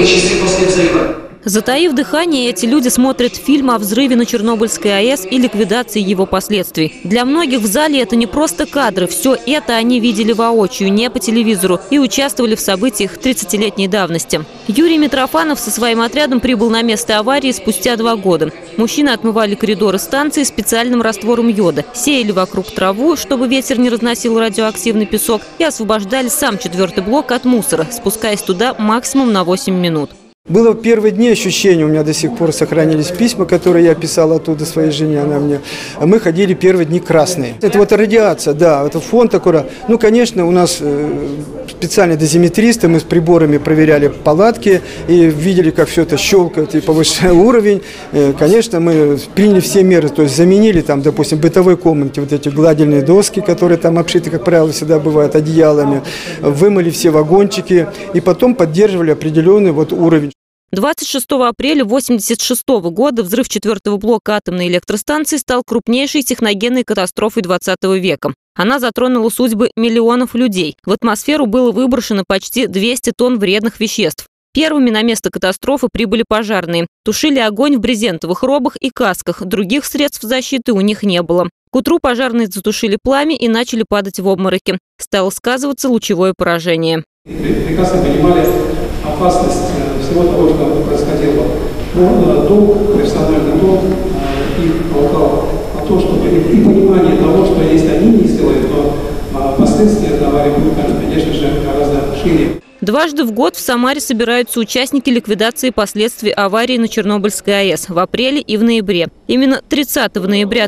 первые часы после взрыва. Затаив дыхание, эти люди смотрят фильм о взрыве на Чернобыльской АЭС и ликвидации его последствий. Для многих в зале это не просто кадры. Все это они видели воочию, не по телевизору, и участвовали в событиях 30-летней давности. Юрий Митрофанов со своим отрядом прибыл на место аварии спустя 2 года. Мужчины отмывали коридоры станции специальным раствором йода, сеяли вокруг траву, чтобы ветер не разносил радиоактивный песок, и освобождали сам 4-й блок от мусора, спускаясь туда максимум на 8 минут. Было в первые дни ощущение, у меня до сих пор сохранились письма, которые я писал оттуда своей жене, она мне. Мы ходили первые дни красные. Это вот радиация, да, это фон такой. Ну, конечно, у нас специальные дозиметристы, мы с приборами проверяли палатки и видели, как все это щелкает и повышает уровень. Конечно, мы приняли все меры, то есть заменили там, допустим, в бытовой комнате вот эти гладильные доски, которые там обшиты, как правило, всегда бывают одеялами, вымыли все вагончики и потом поддерживали определенный вот уровень. 26 апреля 1986 года взрыв 4-го блока атомной электростанции стал крупнейшей техногенной катастрофой 20 века. Она затронула судьбы миллионов людей. В атмосферу было выброшено почти 200 тонн вредных веществ. Первыми на место катастрофы прибыли пожарные. Тушили огонь в брезентовых робах и касках. Других средств защиты у них не было. К утру пожарные затушили пламя и начали падать в обмороки. Стало сказываться лучевое поражение. Прекрасно понимали опасность всего того, что происходило. Но долг, профессиональный долг их толкал на то, чтобы и понимание того, что если они не сделают, то последствия этой аварии будут, конечно же, гораздо шире. Дважды в год в Самаре собираются участники ликвидации последствий аварии на Чернобыльской АЭС в апреле и в ноябре. Именно 30 ноября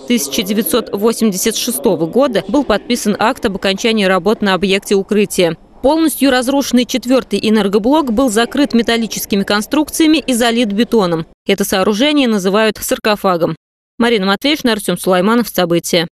1986 года был подписан акт об окончании работ на объекте укрытия. Полностью разрушенный 4-й энергоблок был закрыт металлическими конструкциями и залит бетоном. Это сооружение называют саркофагом. Марина Матвеевна, Артем Сулайманов. События.